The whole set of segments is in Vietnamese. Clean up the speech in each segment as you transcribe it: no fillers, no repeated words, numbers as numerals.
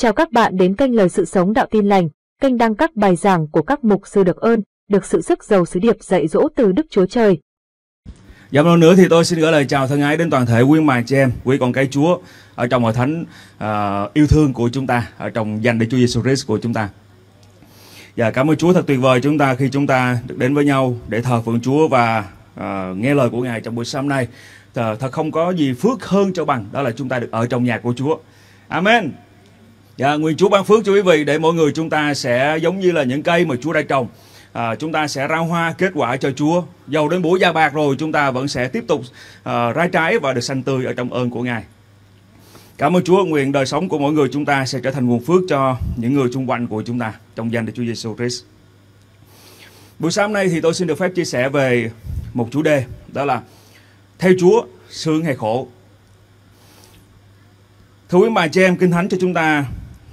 Chào các bạn đến kênh Lời Sự Sống Đạo Tin Lành, kênh đăng các bài giảng của các mục sư được ơn, được sự sức giàu sứ điệp dạy dỗ từ Đức Chúa Trời. Dạ một lần nữa thì tôi xin gửi lời chào thân ái đến toàn thể quý bà chị em, quý con cái Chúa ở trong hội thánh yêu thương của chúng ta, ở trong danh Đức Chúa Giêsu Christ của chúng ta. Dạ cảm ơn Chúa thật tuyệt vời chúng ta khi chúng ta được đến với nhau để thờ phượng Chúa và nghe lời của Ngài trong buổi sáng nay. Thật không có gì phước hơn cho bằng đó là chúng ta được ở trong nhà của Chúa. Amen. Dạ, nguyện Chúa ban phước cho quý vị để mỗi người chúng ta sẽ giống như là những cây mà Chúa đã trồng. Chúng ta sẽ ra hoa kết quả cho Chúa. Dầu đến buổi già bạc rồi chúng ta vẫn sẽ tiếp tục ra trái và được xanh tươi ở trong ơn của Ngài. Cảm ơn Chúa, nguyện đời sống của mỗi người chúng ta sẽ trở thành nguồn phước cho những người xung quanh của chúng ta trong danh Đức Chúa Giêsu Christ. Buổi sáng nay thì tôi xin được phép chia sẻ về một chủ đề, đó là theo Chúa sướng hay khổ. Thưa quý bà chị em, Kinh Thánh cho chúng ta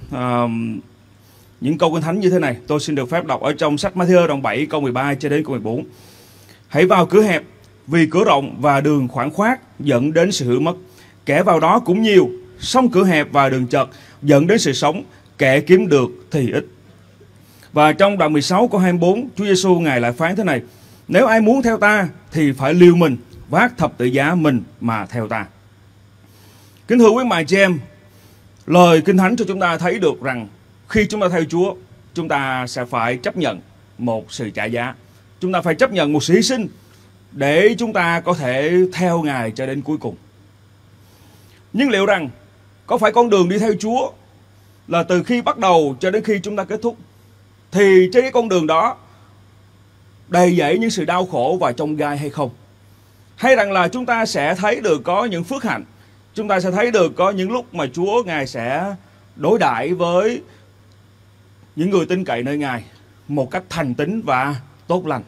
những câu Kinh Thánh như thế này. Tôi xin được phép đọc ở trong sách Ma-thi-ơ đoạn 7 câu 13 cho đến câu 14. Hãy vào cửa hẹp, vì cửa rộng và đường khoảng khoát dẫn đến sự hư mất. Kẻ vào đó cũng nhiều, song cửa hẹp và đường chật dẫn đến sự sống, kẻ kiếm được thì ít. Và trong đoạn 16 câu 24, Chúa Giêsu Ngài lại phán thế này: nếu ai muốn theo ta thì phải liều mình, vác thập tự giá mình mà theo ta. Kính thưa quý bà chị em, lời Kinh Thánh cho chúng ta thấy được rằng khi chúng ta theo Chúa, chúng ta sẽ phải chấp nhận một sự trả giá. Chúng ta phải chấp nhận một sự hy sinh để chúng ta có thể theo Ngài cho đến cuối cùng. Nhưng liệu rằng có phải con đường đi theo Chúa là từ khi bắt đầu cho đến khi chúng ta kết thúc, thì trên cái con đường đó đầy dẫy những sự đau khổ và chông gai hay không? Hay rằng là chúng ta sẽ thấy được có những phước hạnh, chúng ta sẽ thấy được có những lúc mà Chúa Ngài sẽ đối đãi với những người tin cậy nơi Ngài một cách thành tín và tốt lành.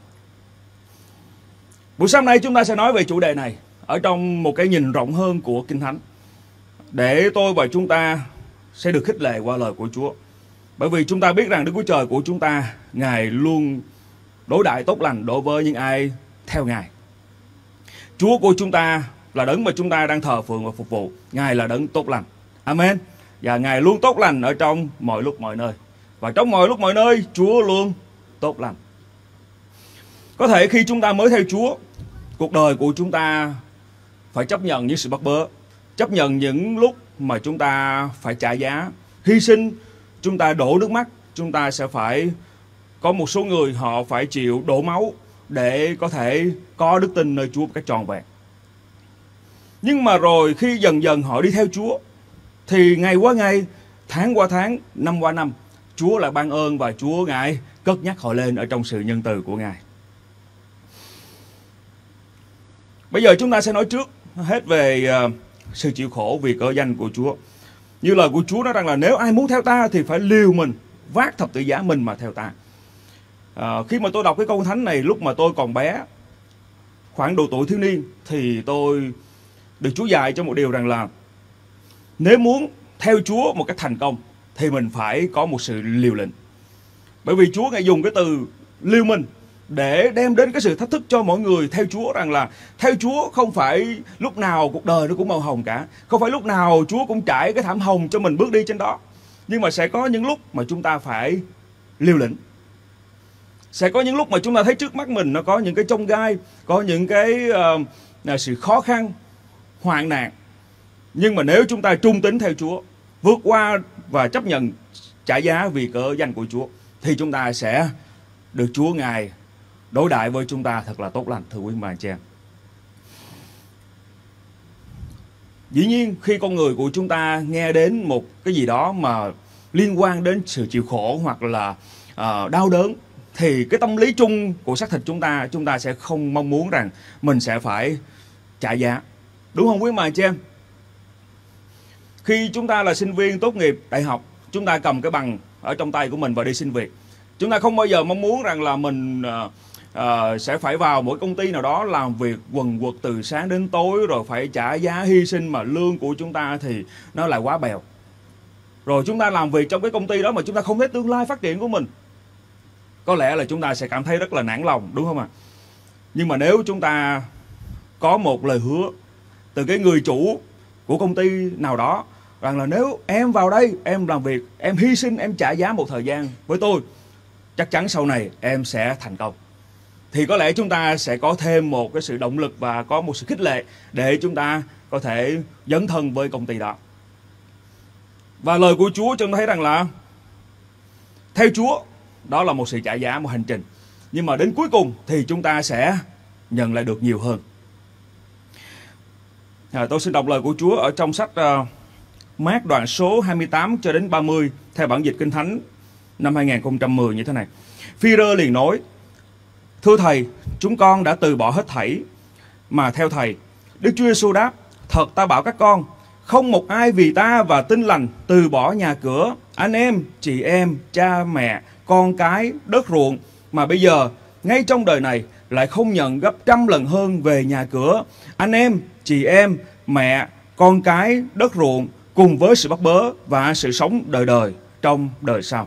Buổi sáng nay chúng ta sẽ nói về chủ đề này ở trong một cái nhìn rộng hơn của Kinh Thánh, để tôi và chúng ta sẽ được khích lệ qua lời của Chúa. Bởi vì chúng ta biết rằng Đức Chúa Trời của chúng ta, Ngài luôn đối đãi tốt lành đối với những ai theo Ngài. Chúa của chúng ta là đấng mà chúng ta đang thờ phượng và phục vụ. Ngài là đấng tốt lành. Amen. Và Ngài luôn tốt lành ở trong mọi lúc mọi nơi. Và trong mọi lúc mọi nơi, Chúa luôn tốt lành. Có thể khi chúng ta mới theo Chúa, cuộc đời của chúng ta phải chấp nhận những sự bắt bớ, chấp nhận những lúc mà chúng ta phải trả giá, hy sinh, chúng ta đổ nước mắt, chúng ta sẽ phải có một số người họ phải chịu đổ máu để có thể có đức tin nơi Chúa một cách trọn vẹn. Nhưng mà rồi khi dần dần họ đi theo Chúa, thì ngày qua ngày, tháng qua tháng, năm qua năm, Chúa lại ban ơn và Chúa Ngài cất nhắc họ lên ở trong sự nhân từ của Ngài. Bây giờ chúng ta sẽ nói trước hết về sự chịu khổ vì cớ danh của Chúa. Như lời của Chúa nói rằng là nếu ai muốn theo ta thì phải liều mình, vác thập tự giá mình mà theo ta. Khi mà tôi đọc cái câu thánh này lúc mà tôi còn bé, khoảng độ tuổi thiếu niên, thì tôi được Chúa dạy cho một điều rằng là nếu muốn theo Chúa một cách thành công thì mình phải có một sự liều lĩnh. Bởi vì Chúa Ngài dùng cái từ liều mình để đem đến cái sự thách thức cho mọi người theo Chúa, rằng là theo Chúa không phải lúc nào cuộc đời nó cũng màu hồng cả, không phải lúc nào Chúa cũng trải cái thảm hồng cho mình bước đi trên đó. Nhưng mà sẽ có những lúc mà chúng ta phải liều lĩnh. Sẽ có những lúc mà chúng ta thấy trước mắt mình nó có những cái chông gai, có những cái sự khó khăn, hoạn nạn. Nhưng mà nếu chúng ta trung tín theo Chúa, vượt qua và chấp nhận trả giá vì cớ danh của Chúa, thì chúng ta sẽ được Chúa Ngài đối đãi với chúng ta thật là tốt lành, thưa quý bà chị em. Dĩ nhiên khi con người của chúng ta nghe đến một cái gì đó mà liên quan đến sự chịu khổ hoặc là đau đớn, thì cái tâm lý chung của xác thịt chúng ta sẽ không mong muốn rằng mình sẽ phải trả giá. Đúng không quý bà chị em? Khi chúng ta là sinh viên tốt nghiệp đại học, chúng ta cầm cái bằng ở trong tay của mình và đi xin việc. Chúng ta không bao giờ mong muốn rằng là mình sẽ phải vào mỗi công ty nào đó làm việc quần quật từ sáng đến tối, rồi phải trả giá hy sinh mà lương của chúng ta thì nó lại quá bèo. Rồi chúng ta làm việc trong cái công ty đó mà chúng ta không thấy tương lai phát triển của mình. Có lẽ là chúng ta sẽ cảm thấy rất là nản lòng, đúng không ạ? Nhưng mà nếu chúng ta có một lời hứa từ cái người chủ của công ty nào đó rằng là nếu em vào đây, em làm việc, em hy sinh, em trả giá một thời gian với tôi, chắc chắn sau này em sẽ thành công. Thì có lẽ chúng ta sẽ có thêm một cái sự động lực và có một sự khích lệ để chúng ta có thể dấn thân với công ty đó. Và lời của Chúa chúng ta thấy rằng là theo Chúa, đó là một sự trả giá, một hành trình. Nhưng mà đến cuối cùng thì chúng ta sẽ nhận lại được nhiều hơn. Tôi xin đọc lời của Chúa ở trong sách Mác đoạn số 28 cho đến 30 theo bản dịch Kinh Thánh năm 2010 như thế này. Phi-rơ liền nói: Thưa Thầy, chúng con đã từ bỏ hết thảy mà theo Thầy. Đức Chúa Giêsu đáp: Thật ta bảo các con, không một ai vì ta và tin lành từ bỏ nhà cửa, anh em, chị em, cha mẹ, con cái, đất ruộng mà bây giờ ngay trong đời này lại không nhận gấp 100 lần hơn về nhà cửa, anh em, chị em, mẹ, con cái, đất ruộng cùng với sự bắt bớ và sự sống đời đời trong đời sau.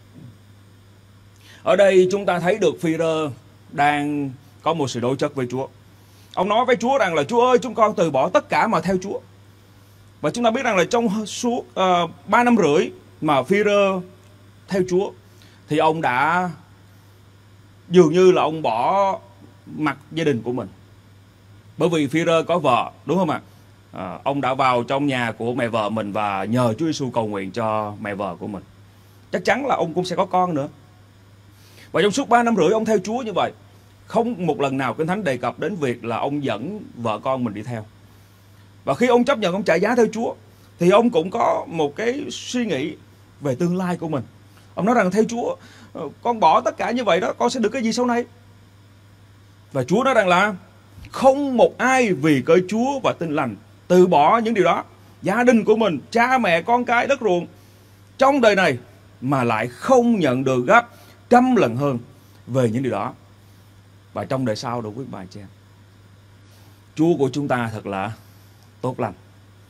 Ở đây chúng ta thấy được Phi-rơ đang có một sự đối chất với Chúa. Ông nói với Chúa rằng là: Chúa ơi, chúng con từ bỏ tất cả mà theo Chúa. Và chúng ta biết rằng là trong suốt 3 năm rưỡi mà Phi-rơ theo Chúa thì ông đã dường như là ông bỏ mặc gia đình của mình. Bởi vì Phi-rơ có vợ, đúng không ạ? Ông đã vào trong nhà của mẹ vợ mình và nhờ Chúa Giêsu cầu nguyện cho mẹ vợ của mình. Chắc chắn là ông cũng sẽ có con nữa. Và trong suốt 3 năm rưỡi ông theo Chúa như vậy, không một lần nào Kinh Thánh đề cập đến việc là ông dẫn vợ con mình đi theo. Và khi ông chấp nhận ông trả giá theo Chúa thì ông cũng có một cái suy nghĩ về tương lai của mình. Ông nói rằng: theo Chúa, con bỏ tất cả như vậy đó, con sẽ được cái gì sau này? Và Chúa nói rằng là không một ai vì cớ Chúa và tin lành từ bỏ những điều đó, gia đình của mình, cha mẹ, con cái, đất ruộng trong đời này mà lại không nhận được gấp 100 lần hơn về những điều đó và trong đời sau. Đối với bài chị em, Chúa của chúng ta thật là tốt lành.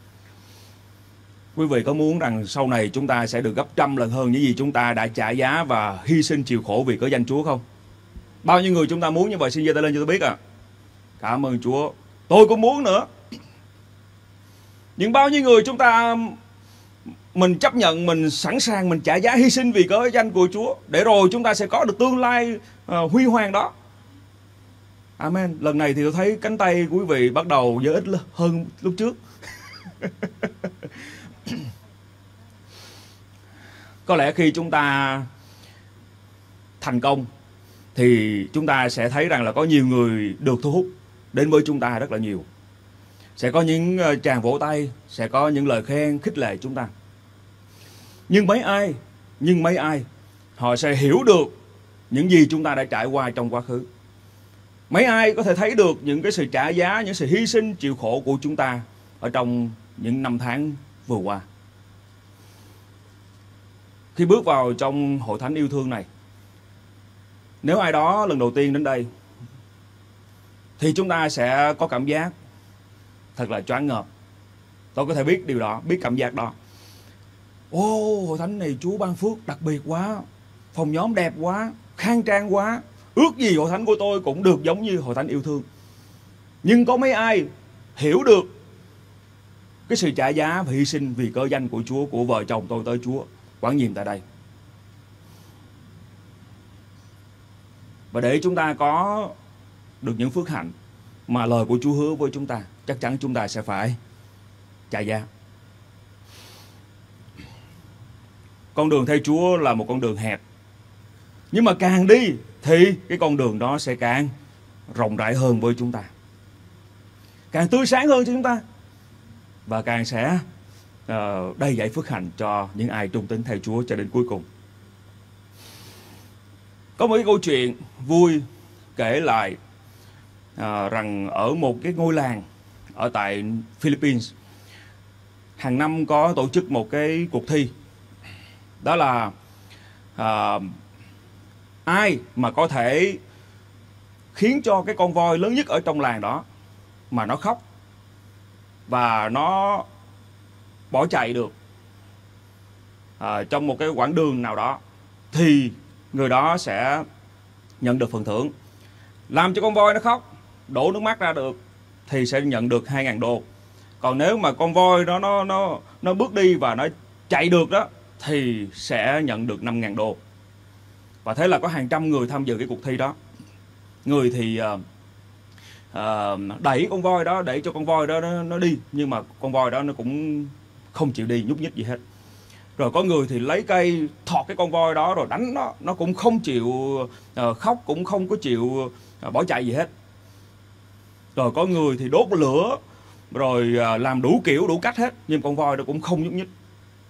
Quý vị có muốn rằng sau này chúng ta sẽ được gấp 100 lần hơn những gì chúng ta đã trả giá và hy sinh chịu khổ vì cớ danh Chúa không? Bao nhiêu người chúng ta muốn như vậy? Xin giơ tay lên cho tôi biết ạ. Cảm ơn Chúa. Tôi cũng muốn nữa. Nhưng bao nhiêu người chúng ta mình chấp nhận, mình sẵn sàng, mình trả giá hy sinh vì cớ danh của Chúa để rồi chúng ta sẽ có được tương lai huy hoàng đó. Amen. Lần này thì tôi thấy cánh tay của quý vị bắt đầu giơ ít hơn lúc trước. Có lẽ khi chúng ta thành công thì chúng ta sẽ thấy rằng là có nhiều người được thu hút đến với chúng ta rất là nhiều. Sẽ có những tràng vỗ tay, sẽ có những lời khen khích lệ chúng ta. Nhưng mấy ai họ sẽ hiểu được những gì chúng ta đã trải qua trong quá khứ. Mấy ai có thể thấy được những cái sự trả giá, những sự hy sinh chịu khổ của chúng ta ở trong những năm tháng vừa qua. Khi bước vào trong hội thánh yêu thương này, nếu ai đó lần đầu tiên đến đây thì chúng ta sẽ có cảm giác thật là choáng ngợp. Tôi có thể biết điều đó, biết cảm giác đó. Hội thánh này Chúa ban phước đặc biệt quá, phòng nhóm đẹp quá, khang trang quá, ước gì hội thánh của tôi cũng được giống như hội thánh yêu thương. Nhưng có mấy ai hiểu được cái sự trả giá và hy sinh vì cớ danh của Chúa, của vợ chồng tôi tới Chúa quản nhiệm tại đây? Và để chúng ta có được những phước hạnh mà lời của Chúa hứa với chúng ta, chắc chắn chúng ta sẽ phải trả giá. Con đường theo Chúa là một con đường hẹp, nhưng mà càng đi thì cái con đường đó sẽ càng rộng rãi hơn với chúng ta, càng tươi sáng hơn cho chúng ta, và càng sẽ đầy dẫy phước hạnh cho những ai trung tín theo Chúa cho đến cuối cùng. Có một cái câu chuyện vui kể lại rằng ở một cái ngôi làng ở tại Philippines, hàng năm có tổ chức một cái cuộc thi. Đó là ai mà có thể khiến cho cái con voi lớn nhất ở trong làng đó mà nó khóc và nó bỏ chạy được trong một cái quãng đường nào đó, thì người đó sẽ nhận được phần thưởng. Làm cho con voi nó khóc, đổ nước mắt ra được thì sẽ nhận được 2.000 đô. Còn nếu mà con voi đó nó bước đi và nó chạy được đó thì sẽ nhận được 5.000 đô. Và thế là có hàng trăm người tham dự cái cuộc thi đó. Người thì đẩy con voi đó, để cho con voi đó nó đi, nhưng mà con voi đó nó cũng không chịu đi, nhúc nhích gì hết. Rồi có người thì lấy cây thọt cái con voi đó rồi đánh nó cũng không chịu khóc, cũng không có chịu bỏ chạy gì hết. Rồi có người thì đốt lửa, rồi làm đủ kiểu đủ cách hết, nhưng con voi đó cũng không nhúc nhích.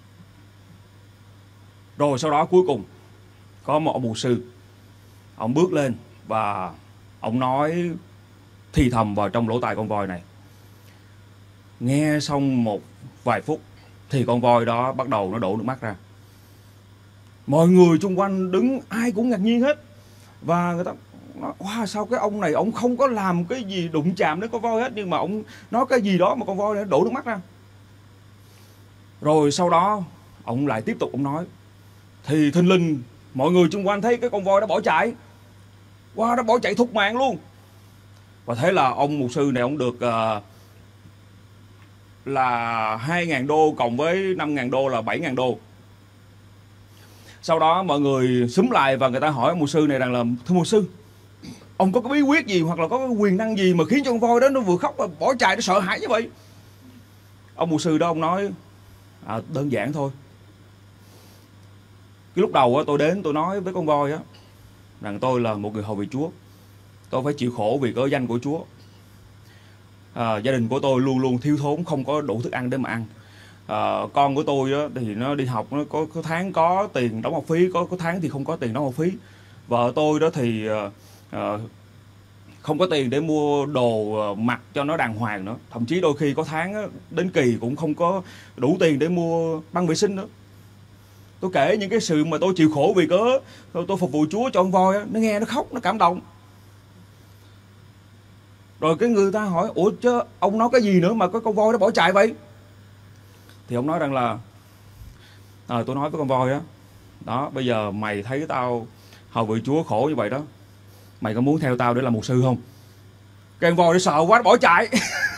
Rồi sau đó cuối cùng có một ông mục sư, ông bước lên và ông nói thì thầm vào trong lỗ tai con voi này. Nghe xong một vài phút thì con voi đó bắt đầu nó đổ nước mắt ra. Mọi người xung quanh đứng ai cũng ngạc nhiên hết. Và người ta nói, wow, sao cái ông này ông không có làm cái gì đụng chạm đến con voi hết, nhưng mà ông nói cái gì đó mà con voi nó đổ nước mắt ra. Rồi sau đó ông lại tiếp tục ông nói, thì thình lình mọi người xung quanh thấy cái con voi đó bỏ chạy. Wow, nó bỏ chạy thục mạng luôn. Và thế là ông mục sư này ông được là 2.000 đô cộng với 5.000 đô là 7.000 đô. Sau đó mọi người xúm lại và người ta hỏi ông mục sư này rằng là, thưa mục sư, ông có cái bí quyết gì hoặc là có cái quyền năng gì mà khiến cho con voi đó nó vừa khóc và bỏ chạy, nó sợ hãi như vậy? Ông mục sư đó ông nói, đơn giản thôi. Cái lúc đầu tôi đến tôi nói với con voi á rằng tôi là một người hầu vị Chúa, tôi phải chịu khổ vì cớ danh của Chúa. Gia đình của tôi luôn luôn thiếu thốn, không có đủ thức ăn để mà ăn. Con của tôi đó, thì nó đi học, nó có tháng có tiền đóng học phí, có tháng thì không có tiền đóng học phí. Vợ tôi đó thì không có tiền để mua đồ mặc cho nó đàng hoàng nữa. Thậm chí đôi khi có tháng đó, đến kỳ cũng không có đủ tiền để mua băng vệ sinh nữa. Tôi kể những cái sự mà tôi chịu khổ vì cớ tôi phục vụ Chúa cho con voi đó, nó nghe nó khóc, nó cảm động. Rồi cái người ta hỏi, ủa chứ ông nói cái gì nữa mà có con voi nó bỏ chạy vậy? Thì ông nói rằng là tôi nói với con voi đó, bây giờ mày thấy tao hầu vị Chúa khổ như vậy đó, mày có muốn theo tao để làm mục sư không? Cái con voi nó sợ quá, nó bỏ chạy.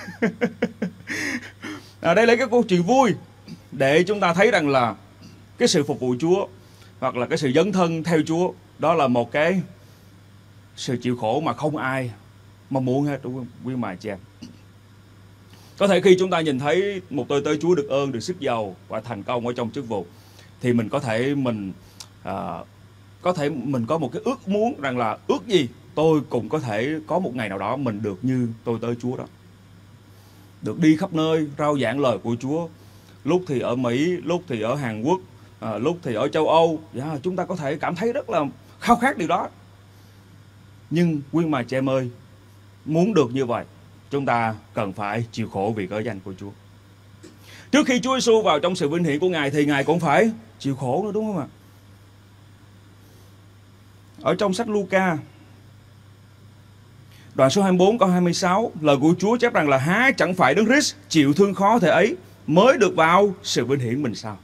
Đây là cái câu chuyện vui để chúng ta thấy rằng là cái sự phục vụ Chúa hoặc là cái sự dấn thân theo Chúa, đó là một cái sự chịu khổ mà không ai mong muốn hết, đúng không quý mà chị em? Có thể khi chúng ta nhìn thấy một tôi tới Chúa được ơn, được sức giàu và thành công ở trong chức vụ, thì mình có thể mình có một cái ước muốn rằng là ước gì tôi cũng có thể có một ngày nào đó mình được như tôi tới Chúa đó, được đi khắp nơi rao giảng lời của Chúa, lúc thì ở Mỹ, lúc thì ở Hàn Quốc, lúc thì ở châu Âu. Chúng ta có thể cảm thấy rất là khao khát điều đó. Nhưng quý mà chị em ơi, muốn được như vậy, chúng ta cần phải chịu khổ vì cớ danh của Chúa. Trước khi Chúa Giêsu vào trong sự vinh hiển của Ngài thì Ngài cũng phải chịu khổ nữa, đúng không ạ? Ở trong sách Luca, đoạn số 24 câu 26, lời của Chúa chép rằng là há chẳng phải Đấng Christ chịu thương khó thể ấy mới được vào sự vinh hiển mình sao?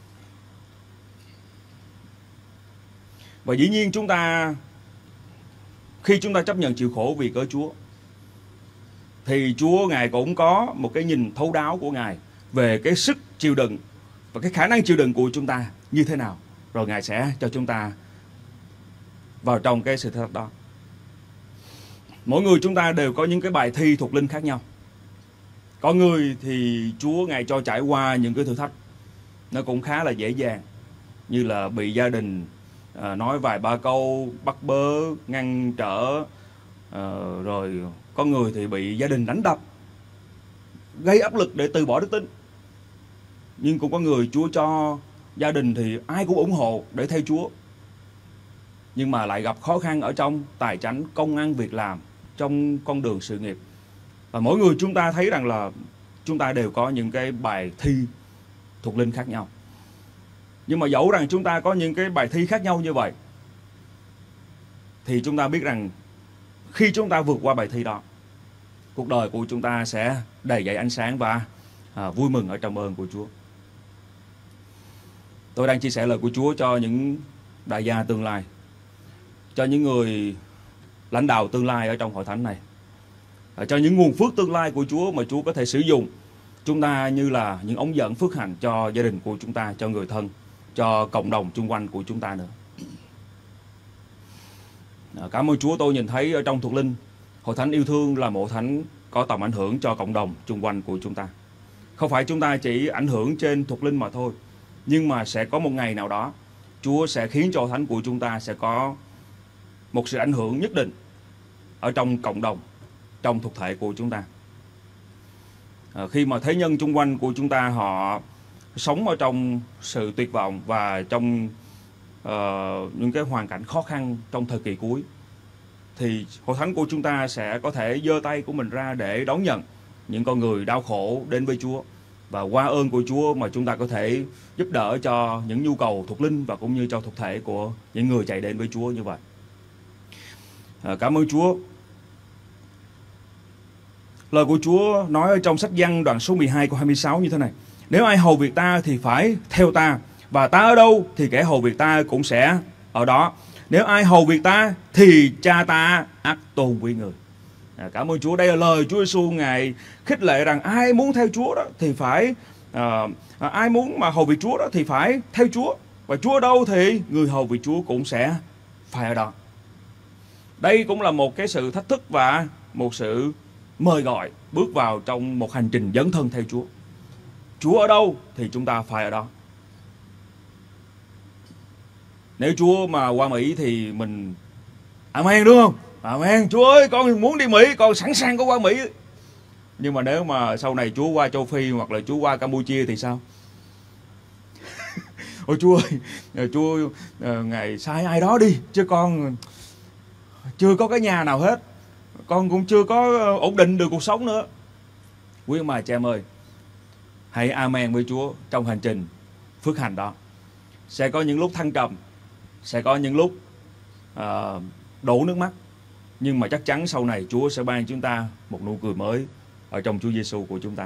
Và dĩ nhiên chúng ta, khi chúng ta chấp nhận chịu khổ vì cớ Chúa, thì Chúa Ngài cũng có một cái nhìn thấu đáo của Ngài về cái sức chịu đựng và cái khả năng chịu đựng của chúng ta như thế nào. Rồi Ngài sẽ cho chúng ta vào trong cái sự thử thách đó. Mỗi người chúng ta đều có những cái bài thi thuộc linh khác nhau. Có người thì Chúa Ngài cho trải qua những cái thử thách nó cũng khá là dễ dàng, như là bị gia đình nói vài ba câu bắt bớ, ngăn trở, rồi có người thì bị gia đình đánh đập, gây áp lực để từ bỏ đức tin. Nhưng cũng có người Chúa cho gia đình thì ai cũng ủng hộ để theo Chúa, nhưng mà lại gặp khó khăn ở trong tài chánh, công ăn việc làm, trong con đường sự nghiệp. Và mỗi người chúng ta thấy rằng là chúng ta đều có những cái bài thi thuộc linh khác nhau. Nhưng mà dẫu rằng chúng ta có những cái bài thi khác nhau như vậy, thì chúng ta biết rằng khi chúng ta vượt qua bài thi đó, cuộc đời của chúng ta sẽ đầy dẫy ánh sáng và vui mừng ở trong ơn của Chúa. Tôi đang chia sẻ lời của Chúa cho những đại gia tương lai, cho những người lãnh đạo tương lai ở trong hội thánh này, cho những nguồn phước tương lai của Chúa mà Chúa có thể sử dụng chúng ta như là những ống dẫn phước hạnh cho gia đình của chúng ta, cho người thân, cho cộng đồng chung quanh của chúng ta nữa. Cảm ơn Chúa, tôi nhìn thấy ở trong thuộc linh, Hội Thánh yêu thương là một hội thánh có tầm ảnh hưởng cho cộng đồng chung quanh của chúng ta. Không phải chúng ta chỉ ảnh hưởng trên thuộc linh mà thôi, nhưng mà sẽ có một ngày nào đó Chúa sẽ khiến cho hội thánh của chúng ta sẽ có một sự ảnh hưởng nhất định ở trong cộng đồng, trong thuộc thể của chúng ta. Khi mà thế nhân chung quanh của chúng ta họ sống ở trong sự tuyệt vọng và trong những cái hoàn cảnh khó khăn trong thời kỳ cuối, thì hội thánh của chúng ta sẽ có thể giơ tay của mình ra để đón nhận những con người đau khổ đến với Chúa. Và qua ơn của Chúa mà chúng ta có thể giúp đỡ cho những nhu cầu thuộc linh và cũng như cho thuộc thể của những người chạy đến với Chúa như vậy. Cảm ơn Chúa. Lời của Chúa nói ở trong sách Giăng đoạn số 12 câu 26 như thế này: nếu ai hầu việc ta thì phải theo ta, và ta ở đâu thì kẻ hầu việc ta cũng sẽ ở đó. Nếu ai hầu việc ta thì cha ta ắt tôn quý người. Cảm ơn Chúa. Đây là lời Chúa Giêsu Ngài khích lệ rằng ai muốn theo Chúa đó thì phải ai muốn mà hầu việc Chúa đó thì phải theo Chúa, và Chúa ở đâu thì người hầu việc Chúa cũng sẽ phải ở đó. Đây cũng là một cái sự thách thức và một sự mời gọi bước vào trong một hành trình dấn thân theo Chúa. Chúa ở đâu thì chúng ta phải ở đó. Nếu Chúa mà qua Mỹ thì mình amen, đúng không? Amen, Chúa ơi con muốn đi Mỹ, con sẵn sàng có qua Mỹ. Nhưng mà nếu mà sau này Chúa qua châu Phi hoặc là Chúa qua Campuchia thì sao? Ôi Chúa ơi, Chúa Ngài sai ai đó đi, chứ con chưa có cái nhà nào hết, con cũng chưa có ổn định được cuộc sống nữa. Quý ông bà chị em ơi, hãy amen với Chúa trong hành trình phước hạnh đó. Sẽ có những lúc thăng trầm, sẽ có những lúc đổ nước mắt, nhưng mà chắc chắn sau này Chúa sẽ ban chúng ta một nụ cười mới ở trong Chúa Giêsu của chúng ta.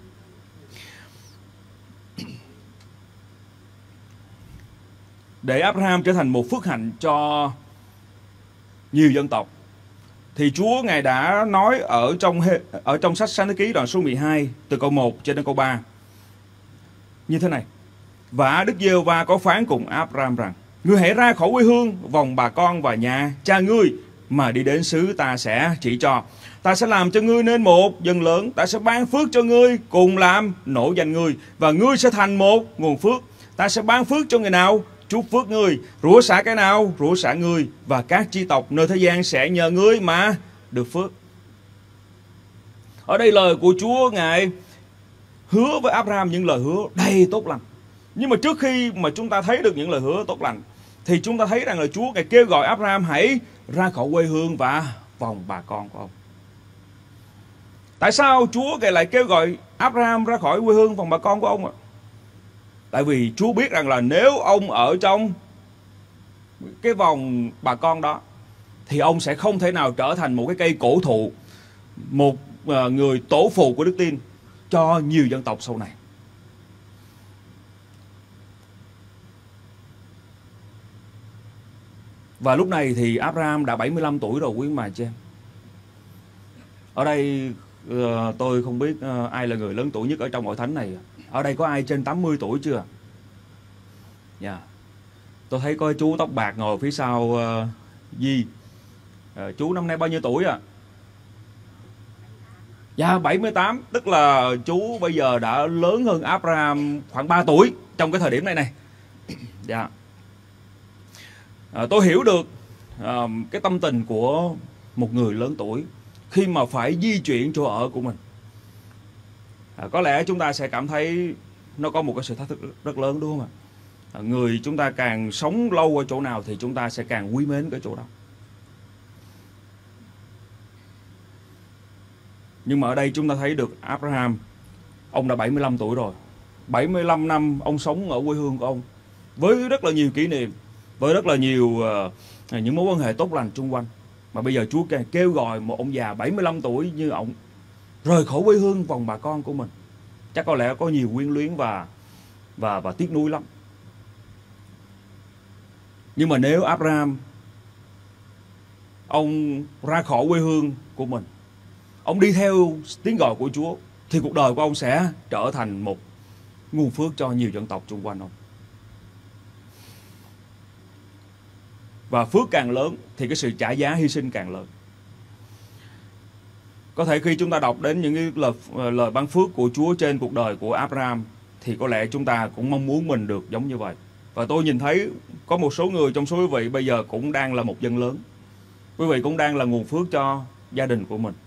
Để Abraham trở thành một phước hạnh cho nhiều dân tộc, thì Chúa Ngài đã nói ở trong sách Sáng Thế Ký đoạn số 12 từ câu 1 cho đến câu 3 như thế này: và Đức Giê-hô-va có phán cùng Abraham rằng: ngươi hãy ra khỏi quê hương, vòng bà con và nhà cha ngươi, mà đi đến xứ ta sẽ chỉ cho. Ta sẽ làm cho ngươi nên một dân lớn, ta sẽ ban phước cho ngươi, cùng làm nổi danh ngươi, và ngươi sẽ thành một nguồn phước. Ta sẽ ban phước cho người nào, chúc phước ngươi, rủa xả cái nào, rủa xả ngươi, và các chi tộc nơi thế gian sẽ nhờ ngươi mà được phước. Ở đây lời của Chúa Ngài hứa với Abraham những lời hứa đầy tốt lành. Nhưng mà trước khi mà chúng ta thấy được những lời hứa tốt lành, thì chúng ta thấy rằng là Chúa Ngài kêu gọi Abraham hãy ra khỏi quê hương và vòng bà con của ông. Tại sao Chúa Ngài lại kêu gọi Abraham ra khỏi quê hương vòng bà con của ông ạ? Tại vì Chúa biết rằng là nếu ông ở trong cái vòng bà con đó, thì ông sẽ không thể nào trở thành một cái cây cổ thụ, một người tổ phụ của đức tin cho nhiều dân tộc sau này. Và lúc này thì Abraham đã 75 tuổi rồi quý bà chị em. Ở đây tôi không biết ai là người lớn tuổi nhất ở trong hội thánh này. Ở đây có ai trên 80 tuổi chưa? Dạ. Tôi thấy có chú tóc bạc ngồi phía sau Di. Chú năm nay bao nhiêu tuổi ạ? Dạ 78. Tức là chú bây giờ đã lớn hơn Abraham khoảng 3 tuổi trong cái thời điểm này này. Dạ. Tôi hiểu được cái tâm tình của một người lớn tuổi khi mà phải di chuyển chỗ ở của mình. Có lẽ chúng ta sẽ cảm thấy nó có một cái sự thách thức rất lớn, đúng không ạ? Người chúng ta càng sống lâu ở chỗ nào thì chúng ta sẽ càng quý mến cái chỗ đó. Nhưng mà ở đây chúng ta thấy được Abraham, ông đã 75 tuổi rồi. 75 năm ông sống ở quê hương của ông, với rất là nhiều kỷ niệm, với rất là nhiều những mối quan hệ tốt lành xung quanh. Mà bây giờ Chúa kêu gọi một ông già 75 tuổi như ông rời khỏi quê hương vòng bà con của mình. Chắc có lẽ có nhiều quyến luyến và tiếc nuối lắm. Nhưng mà nếu Abraham ông ra khỏi quê hương của mình, ông đi theo tiếng gọi của Chúa, thì cuộc đời của ông sẽ trở thành một nguồn phước cho nhiều dân tộc xung quanh ông. Và phước càng lớn thì cái sự trả giá hy sinh càng lớn. Có thể khi chúng ta đọc đến những cái lời ban phước của Chúa trên cuộc đời của Abraham thì có lẽ chúng ta cũng mong muốn mình được giống như vậy. Và tôi nhìn thấy có một số người trong số quý vị bây giờ cũng đang là một dân lớn. Quý vị cũng đang là nguồn phước cho gia đình của mình.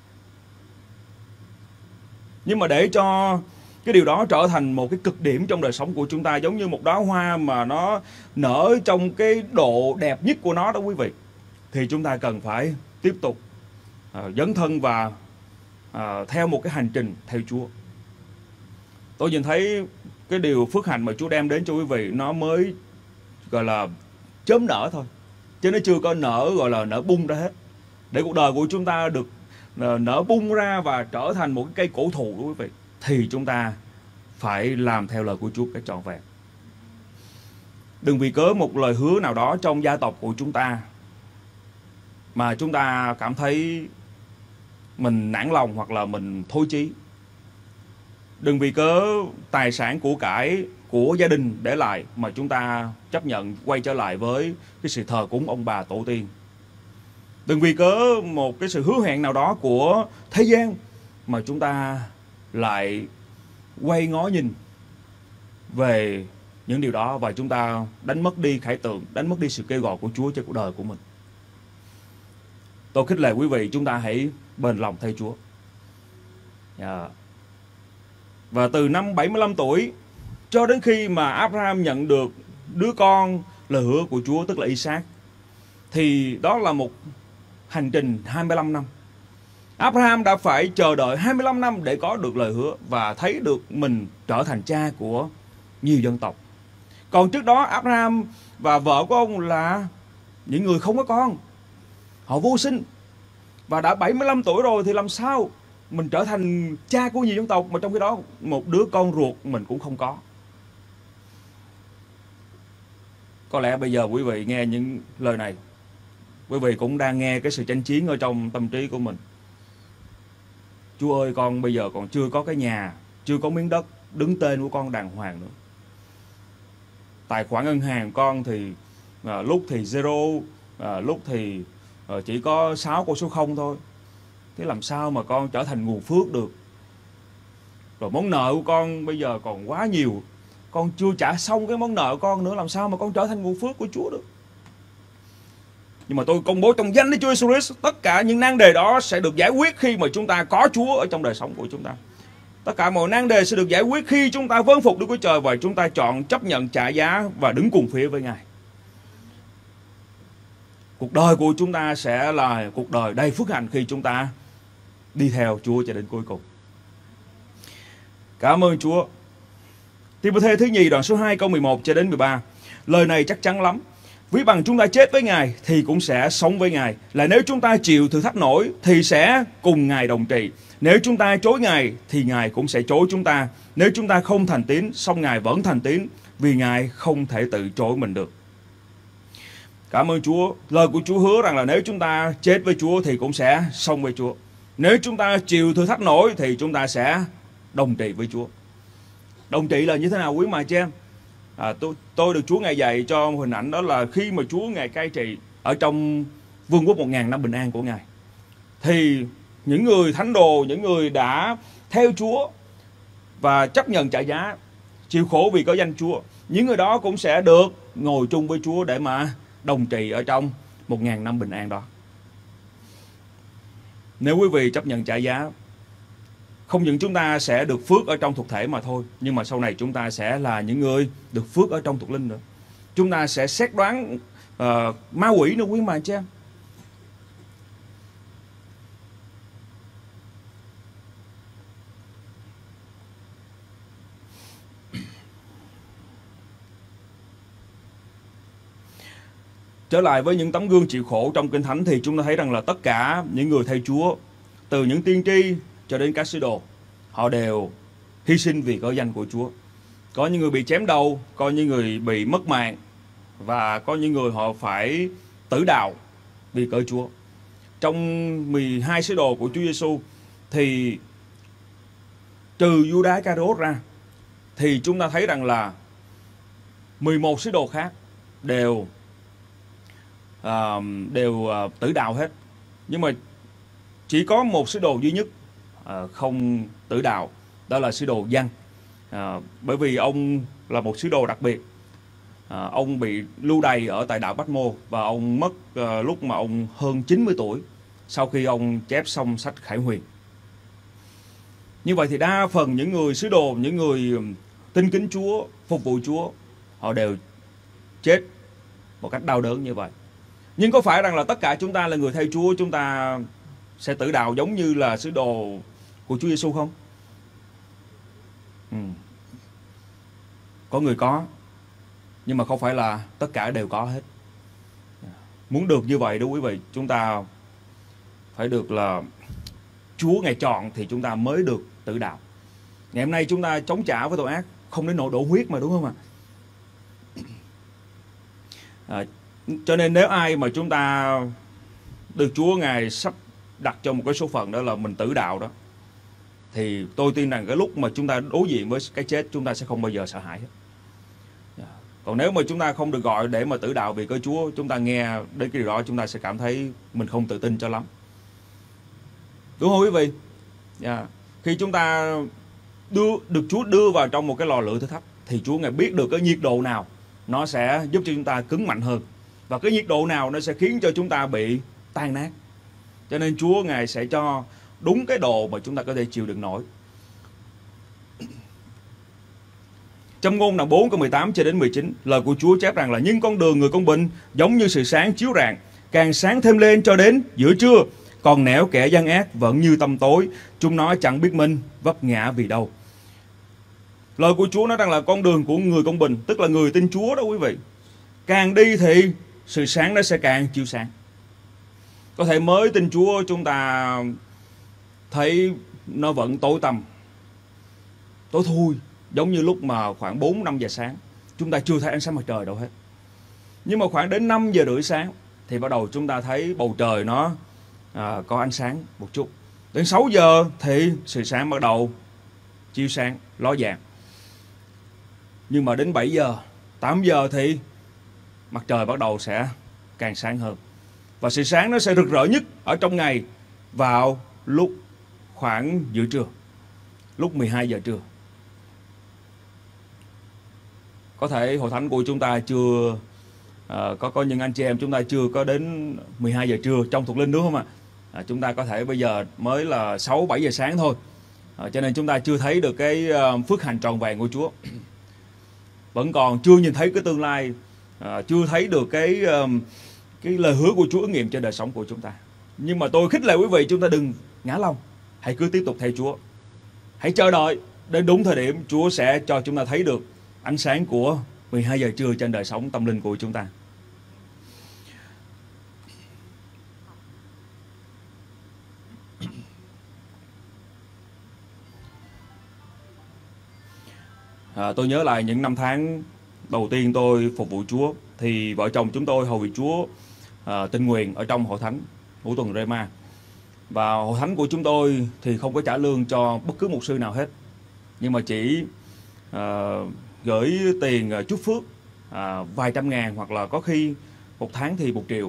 Nhưng mà để cho cái điều đó trở thành một cái cực điểm trong đời sống của chúng ta, giống như một đóa hoa mà nó nở trong cái độ đẹp nhất của nó đó quý vị, thì chúng ta cần phải tiếp tục dấn thân và theo một cái hành trình theo Chúa. Tôi nhìn thấy cái điều phước hạnh mà Chúa đem đến cho quý vị nó mới gọi là chớm nở thôi, chứ nó chưa có nở gọi là nở bung ra hết. Để cuộc đời của chúng ta được nở bung ra và trở thành một cái cây cổ thụ đó quý vị, thì chúng ta phải làm theo lời của Chúa cái trọn vẹn. Đừng vì cớ một lời hứa nào đó trong gia tộc của chúng ta mà chúng ta cảm thấy mình nản lòng hoặc là mình thối chí. Đừng vì cớ tài sản của cải của gia đình để lại mà chúng ta chấp nhận quay trở lại với cái sự thờ cúng ông bà tổ tiên. Đừng vì cớ một cái sự hứa hẹn nào đó của thế gian mà chúng ta lại quay ngó nhìn về những điều đó và chúng ta đánh mất đi khải tượng, đánh mất đi sự kêu gọi của Chúa cho cuộc đời của mình. Tôi khích lệ quý vị chúng ta hãy bền lòng theo Chúa. Và từ năm 75 tuổi cho đến khi mà Abraham nhận được đứa con lời hứa của Chúa, tức là Isaac, thì đó là một hành trình 25 năm. Abraham đã phải chờ đợi 25 năm để có được lời hứa và thấy được mình trở thành cha của nhiều dân tộc. Còn trước đó Abraham và vợ của ông là những người không có con, họ vô sinh. Và đã 75 tuổi rồi thì làm sao mình trở thành cha của nhiều dân tộc mà trong khi đó một đứa con ruột mình cũng không có. Có lẽ bây giờ quý vị nghe những lời này, quý vị cũng đang nghe cái sự tranh chiến ở trong tâm trí của mình. Chúa ơi, con bây giờ còn chưa có cái nhà, chưa có miếng đất đứng tên của con đàng hoàng nữa. Tài khoản ngân hàng con thì lúc thì zero, lúc thì chỉ có 6 con số 0 thôi. Thế làm sao mà con trở thành nguồn phước được? Rồi món nợ của con bây giờ còn quá nhiều, con chưa trả xong cái món nợ của con nữa, làm sao mà con trở thành nguồn phước của Chúa được? Nhưng mà tôi công bố trong danh Đức Chúa Jesus Christ, tất cả những nan đề đó sẽ được giải quyết khi mà chúng ta có Chúa ở trong đời sống của chúng ta. Tất cả mọi nan đề sẽ được giải quyết khi chúng ta vâng phục Đức Chúa Trời và chúng ta chọn chấp nhận trả giá và đứng cùng phía với Ngài. Cuộc đời của chúng ta sẽ là cuộc đời đầy phước hạnh khi chúng ta đi theo Chúa cho đến cuối cùng. Cảm ơn Chúa. Ti-mô-thê thứ nhì đoạn số 2 câu 11 cho đến 13. Lời này chắc chắn lắm. Ví bằng chúng ta chết với Ngài thì cũng sẽ sống với Ngài. Là nếu chúng ta chịu thử thách nổi thì sẽ cùng Ngài đồng trị. Nếu chúng ta chối Ngài thì Ngài cũng sẽ chối chúng ta. Nếu chúng ta không thành tín, song Ngài vẫn thành tín, vì Ngài không thể tự chối mình được. Cảm ơn Chúa. Lời của Chúa hứa rằng là nếu chúng ta chết với Chúa thì cũng sẽ sống với Chúa. Nếu chúng ta chịu thử thách nổi thì chúng ta sẽ đồng trị với Chúa. Đồng trị là như thế nào quý mà chị em? Tôi được Chúa Ngài dạy cho một hình ảnh, đó là khi mà Chúa Ngài cai trị ở trong vương quốc 1000 năm bình an của Ngài, thì những người thánh đồ, những người đã theo Chúa và chấp nhận trả giá, chịu khổ vì có danh Chúa, những người đó cũng sẽ được ngồi chung với Chúa để mà đồng trị ở trong 1000 năm bình an đó. Nếu quý vị chấp nhận trả giá, không những chúng ta sẽ được phước ở trong thuộc thể mà thôi, nhưng mà sau này chúng ta sẽ là những người được phước ở trong thuộc linh nữa. Chúng ta sẽ xét đoán ma quỷ nữa quý mà chị em. Trở lại với những tấm gương chịu khổ trong Kinh Thánh thì chúng ta thấy rằng là tất cả những người theo Chúa, từ những tiên tri cho đến các sứ đồ, họ đều hy sinh vì cớ danh của Chúa. Có những người bị chém đầu, có những người bị mất mạng, và có những người họ phải tử đạo vì cớ Chúa. Trong 12 sứ đồ của Chúa Giêsu thì trừ Judas Iscariot ra, thì chúng ta thấy rằng là 11 sứ đồ khác đều tử đạo hết. Nhưng mà chỉ có một sứ đồ duy nhất không tử đạo, đó là sứ đồ Giăng. Bởi vì ông là một sứ đồ đặc biệt. Ông bị lưu đày ở tại đảo Patmos và ông mất lúc mà ông hơn 90 tuổi, sau khi ông chép xong sách Khải Huyền. Như vậy thì đa phần những người sứ đồ, những người tin kính Chúa, phục vụ Chúa, họ đều chết một cách đau đớn như vậy. Nhưng có phải rằng là tất cả chúng ta là người theo Chúa, chúng ta sẽ tử đạo giống như là sứ đồ của Chúa Giêsu không? Có người có, nhưng mà không phải là tất cả đều có hết. Muốn được như vậy đó quý vị, chúng ta phải được là Chúa Ngài chọn thì chúng ta mới được tử đạo. Ngày hôm nay chúng ta chống trả với tội ác không đến nỗi đổ huyết mà, đúng không ạ? Cho nên nếu ai mà chúng ta được Chúa Ngài sắp đặt cho một cái số phận đó là mình tử đạo đó, thì tôi tin rằng cái lúc mà chúng ta đối diện với cái chết, chúng ta sẽ không bao giờ sợ hãi hết. Còn nếu mà chúng ta không được gọi để mà tử đạo vì có Chúa, chúng ta nghe đến cái điều đó chúng ta sẽ cảm thấy mình không tự tin cho lắm, đúng không quý vị? Khi chúng ta được Chúa đưa vào trong một cái lò lửa thử thách, thì Chúa Ngài biết được cái nhiệt độ nào nó sẽ giúp cho chúng ta cứng mạnh hơn, và cái nhiệt độ nào nó sẽ khiến cho chúng ta bị tan nát. Cho nên Chúa Ngài sẽ cho đúng cái độ mà chúng ta có thể chịu đựng nổi. Châm ngôn đoạn 4 câu 18 cho đến 19, lời của Chúa chép rằng là: nhưng con đường người công bình giống như sự sáng chiếu rạng, càng sáng thêm lên cho đến giữa trưa. Còn nẻo kẻ gian ác vẫn như tăm tối, chúng nó chẳng biết mình vấp ngã vì đâu. Lời của Chúa nói rằng là con đường của người công bình, tức là người tin Chúa đó quý vị, càng đi thì sự sáng nó sẽ càng chiếu sáng. Có thể mới tin Chúa chúng ta thấy nó vẫn tối tăm, tối thui, giống như lúc mà khoảng 4-5 giờ sáng chúng ta chưa thấy ánh sáng mặt trời đâu hết. Nhưng mà khoảng đến 5 giờ rưỡi sáng thì bắt đầu chúng ta thấy bầu trời nó có ánh sáng một chút. Đến 6 giờ thì sự sáng bắt đầu chiếu sáng, ló dạng. Nhưng mà đến 7 giờ, 8 giờ thì mặt trời bắt đầu sẽ càng sáng hơn. Và sự sáng nó sẽ rực rỡ nhất ở trong ngày vào lúc khoảng giữa trưa, lúc 12 giờ trưa. Có thể hội thánh của chúng ta chưa có những anh chị em chúng ta chưa có đến 12 giờ trưa trong thuộc linh, đúng không ạ? Chúng ta có thể bây giờ mới là 6-7 giờ sáng thôi, cho nên chúng ta chưa thấy được cái phước hạnh trọn vẹn của Chúa. Vẫn còn chưa nhìn thấy cái tương lai, chưa thấy được cái lời hứa của Chúa ứng nghiệm trên đời sống của chúng ta. Nhưng mà tôi khích lệ quý vị, chúng ta đừng ngã lòng, hãy cứ tiếp tục theo Chúa. Hãy chờ đợi đến đúng thời điểm Chúa sẽ cho chúng ta thấy được ánh sáng của 12 giờ trưa trên đời sống tâm linh của chúng ta. Tôi nhớ lại những năm tháng đầu tiên tôi phục vụ Chúa, thì vợ chồng chúng tôi hầu việc Chúa tình nguyện ở trong hội thánh Ngũ Tuần Rema. Và hội thánh của chúng tôi thì không có trả lương cho bất cứ mục sư nào hết, nhưng mà chỉ gửi tiền chúc phước vài trăm ngàn, hoặc là có khi một tháng thì 1 triệu.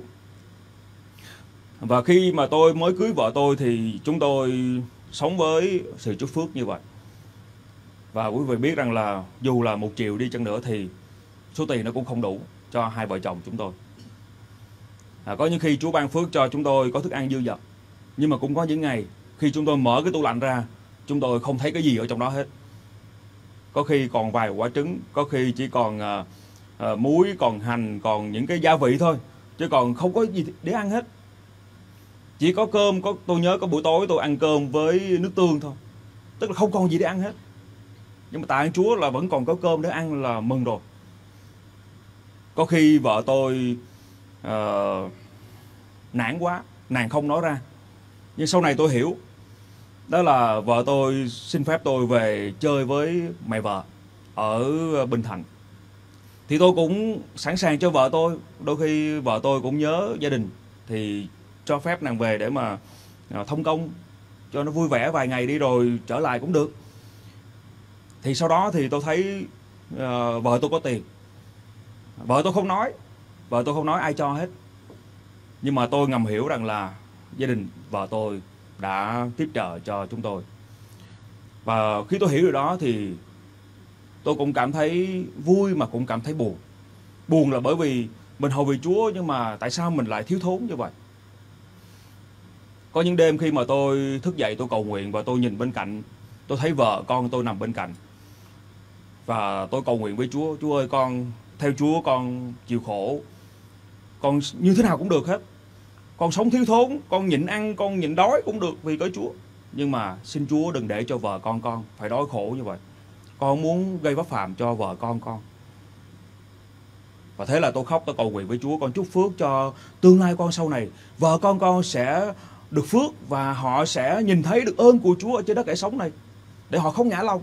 Và khi mà tôi mới cưới vợ tôi thì chúng tôi sống với sự chúc phước như vậy. Và quý vị biết rằng là dù là 1 triệu đi chăng nữa thì số tiền nó cũng không đủ cho hai vợ chồng chúng tôi. Có những khi Chúa ban phước cho chúng tôi có thức ăn dư dật, nhưng mà cũng có những ngày khi chúng tôi mở cái tủ lạnh ra, chúng tôi không thấy cái gì ở trong đó hết. Có khi còn vài quả trứng, có khi chỉ còn muối, còn hành, còn những cái gia vị thôi, chứ còn không có gì để ăn hết. Chỉ có cơm, tôi nhớ có buổi tối tôi ăn cơm với nước tương thôi, tức là không còn gì để ăn hết. Nhưng mà tạ ơn Chúa là vẫn còn có cơm để ăn là mừng rồi. Có khi vợ tôi nản quá, nàng không nói ra. Nhưng sau này tôi hiểu, đó là vợ tôi xin phép tôi về chơi với mẹ vợ ở Bình Thạnh. Thì tôi cũng sẵn sàng cho vợ tôi. Đôi khi vợ tôi cũng nhớ gia đình, thì cho phép nàng về để mà thông công cho nó vui vẻ vài ngày đi rồi trở lại cũng được. Thì sau đó thì tôi thấy vợ tôi có tiền. Vợ tôi không nói ai cho hết. Nhưng mà tôi ngầm hiểu rằng là gia đình vợ tôi đã tiếp trợ cho chúng tôi. Và khi tôi hiểu điều đó thì tôi cũng cảm thấy vui mà cũng cảm thấy buồn. Buồn là bởi vì mình hầu vì Chúa nhưng mà tại sao mình lại thiếu thốn như vậy? Có những đêm khi mà tôi thức dậy tôi cầu nguyện và tôi nhìn bên cạnh, tôi thấy vợ con tôi nằm bên cạnh. Và tôi cầu nguyện với Chúa, Chúa ơi, con theo Chúa, con chịu khổ, con như thế nào cũng được hết. Con sống thiếu thốn, con nhịn ăn, con nhịn đói cũng được vì có Chúa. Nhưng mà xin Chúa đừng để cho vợ con phải đói khổ như vậy. Con không muốn gây vấp phạm cho vợ con. Và thế là tôi khóc, tôi cầu nguyện với Chúa, con chúc phước cho tương lai con sau này. Vợ con sẽ được phước và họ sẽ nhìn thấy được ơn của Chúa ở trên đất kẻ sống này, để họ không ngã lòng.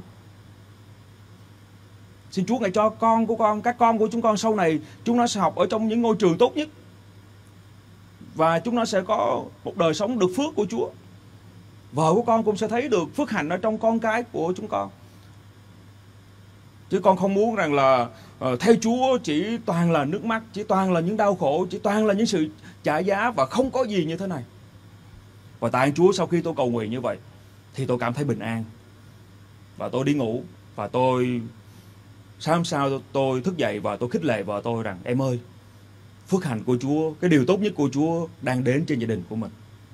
Xin Chúa Ngài cho con của con, các con của chúng con sau này, chúng nó sẽ học ở trong những ngôi trường tốt nhất. Và chúng nó sẽ có một đời sống được phước của Chúa. Vợ của con cũng sẽ thấy được phước hạnh ở trong con cái của chúng con. Chứ con không muốn rằng là theo Chúa chỉ toàn là nước mắt, chỉ toàn là những đau khổ, chỉ toàn là những sự trả giá và không có gì như thế này. Và tại ơn Chúa, sau khi tôi cầu nguyện như vậy thì tôi cảm thấy bình an. Và tôi đi ngủ và sáng hôm sau tôi thức dậy và tôi khích lệ vợ tôi rằng em ơi, phước hạnh của Chúa, cái điều tốt nhất của Chúa đang đến trên gia đình của mình.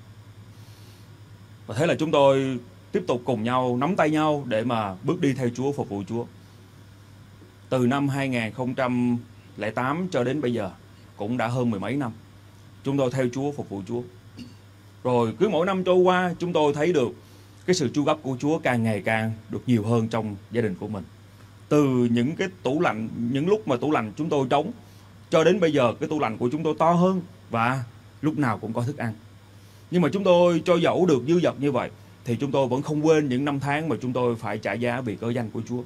Và thế là chúng tôi tiếp tục cùng nhau nắm tay nhau để mà bước đi theo Chúa, phục vụ Chúa. Từ năm 2008 cho đến bây giờ cũng đã hơn mười mấy năm chúng tôi theo Chúa, phục vụ Chúa. Rồi cứ mỗi năm trôi qua chúng tôi thấy được cái sự chu cấp của Chúa càng ngày càng được nhiều hơn trong gia đình của mình. Từ những cái tủ lạnh, những lúc mà tủ lạnh chúng tôi trống, cho đến bây giờ cái tủ lạnh của chúng tôi to hơn và lúc nào cũng có thức ăn. Nhưng mà chúng tôi cho dẫu được dư dật như vậy thì chúng tôi vẫn không quên những năm tháng mà chúng tôi phải trả giá vì cớ danh của Chúa.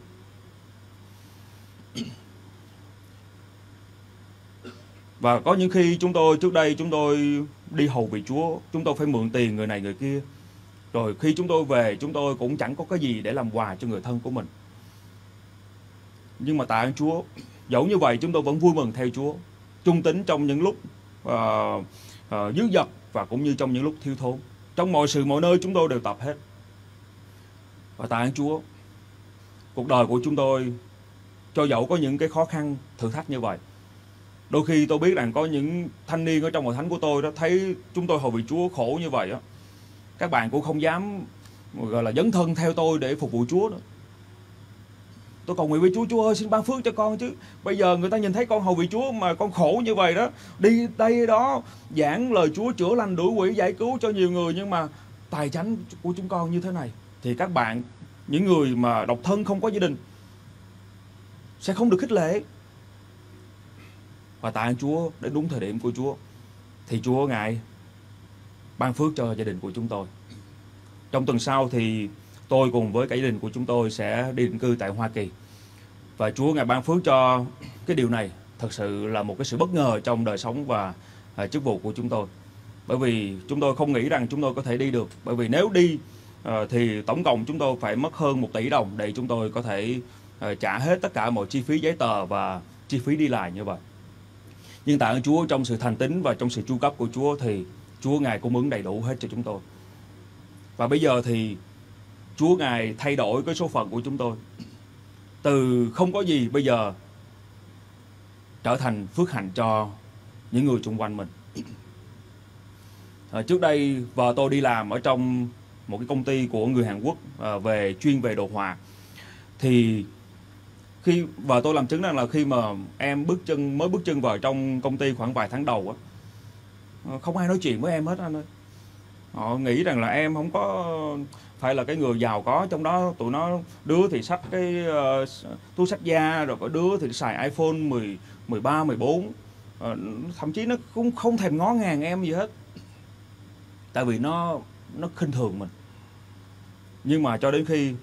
Và có những khi trước đây chúng tôi đi hầu vì Chúa, chúng tôi phải mượn tiền người này người kia. Rồi khi chúng tôi về, chúng tôi cũng chẳng có cái gì để làm quà cho người thân của mình. Nhưng mà tạ ơn Chúa, dẫu như vậy chúng tôi vẫn vui mừng theo Chúa, trung tín trong những lúc dư dật và cũng như trong những lúc thiếu thốn. Trong mọi sự mọi nơi chúng tôi đều tập hết. Và tạ ơn Chúa, cuộc đời của chúng tôi cho dẫu có những cái khó khăn, thử thách như vậy, đôi khi tôi biết rằng có những thanh niên ở trong hội thánh của tôi đó, thấy chúng tôi hầu vì Chúa khổ như vậy đó, các bạn cũng không dám gọi là dấn thân theo tôi để phục vụ Chúa nữa. Tôi cầu nguyện với Chúa, Chúa ơi xin ban phước cho con chứ. Bây giờ người ta nhìn thấy con hầu vì Chúa mà con khổ như vậy đó, đi đây đó giảng lời Chúa, chữa lành đuổi quỷ, giải cứu cho nhiều người, nhưng mà tài chánh của chúng con như thế này thì các bạn, những người mà độc thân không có gia đình sẽ không được khích lệ. Và tạ ơn Chúa, đến đúng thời điểm của Chúa thì Chúa Ngài ban phước cho gia đình của chúng tôi. Trong tuần sau thì tôi cùng với cả gia đình của chúng tôi sẽ đi định cư tại Hoa Kỳ. Và Chúa Ngài ban phước cho cái điều này thật sự là một cái sự bất ngờ trong đời sống và chức vụ của chúng tôi. Bởi vì chúng tôi không nghĩ rằng chúng tôi có thể đi được. Bởi vì nếu đi thì tổng cộng chúng tôi phải mất hơn 1 tỷ đồng để chúng tôi có thể trả hết tất cả mọi chi phí giấy tờ và chi phí đi lại như vậy. Nhưng tạ ơn Chúa, trong sự thành tín và trong sự chu cấp của Chúa thì Chúa Ngài cung ứng đầy đủ hết cho chúng tôi. Và bây giờ thì Chúa Ngài thay đổi cái số phận của chúng tôi. Từ không có gì bây giờ trở thành phước hạnh cho những người xung quanh mình. Trước đây vợ tôi đi làm ở trong một cái công ty của người Hàn Quốc chuyên về đồ họa. Thì khi vợ tôi làm chứng rằng là khi mà em mới bước chân vào trong công ty khoảng vài tháng đầu á, không ai nói chuyện với em hết anh ơi. Họ nghĩ rằng là em không có phải là cái người giàu có trong đó. Tụi nó đứa thì xách cái túi xách da, rồi có đứa thì xài iPhone 13, 14, thậm chí nó cũng không thèm ngó ngàng em gì hết, tại vì nó khinh thường mình. Nhưng mà cho đến khi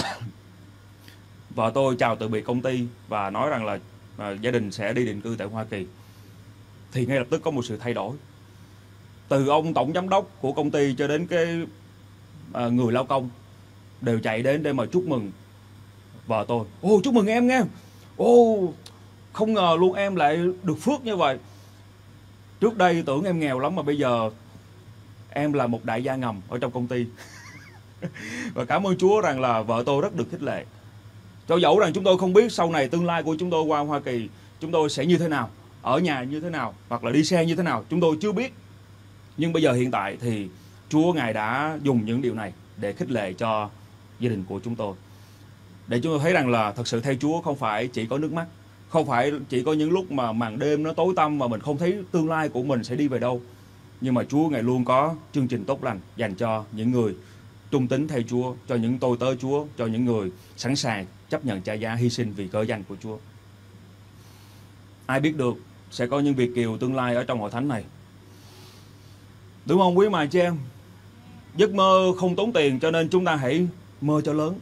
vợ tôi chào từ biệt công ty và nói rằng là gia đình sẽ đi định cư tại Hoa Kỳ, thì ngay lập tức có một sự thay đổi. Từ ông tổng giám đốc của công ty cho đến cái người lao công đều chạy đến để mà chúc mừng Vợ tôi: ồ, chúc mừng em nghe. Ồ, không ngờ luôn em lại được phước như vậy. Trước đây tưởng em nghèo lắm mà bây giờ em là một đại gia ngầm ở trong công ty. Và cảm ơn Chúa rằng là vợ tôi rất được khích lệ. Cho dẫu rằng chúng tôi không biết sau này tương lai của chúng tôi qua Hoa Kỳ chúng tôi sẽ như thế nào, ở nhà như thế nào, hoặc là đi xe như thế nào, chúng tôi chưa biết. Nhưng bây giờ hiện tại thì Chúa Ngài đã dùng những điều này để khích lệ cho gia đình của chúng tôi. Để chúng tôi thấy rằng là thật sự theo Chúa không phải chỉ có nước mắt, không phải chỉ có những lúc mà màn đêm nó tối tăm mà mình không thấy tương lai của mình sẽ đi về đâu. Nhưng mà Chúa Ngài luôn có chương trình tốt lành dành cho những người trung tín theo Chúa, cho những tôi tớ Chúa, cho những người sẵn sàng chấp nhận trả giá hy sinh vì cớ danh của Chúa. Ai biết được sẽ có những Việt kiều tương lai ở trong hội thánh này. Đúng không quý mà chị em? Giấc mơ không tốn tiền cho nên chúng ta hãy mơ cho lớn.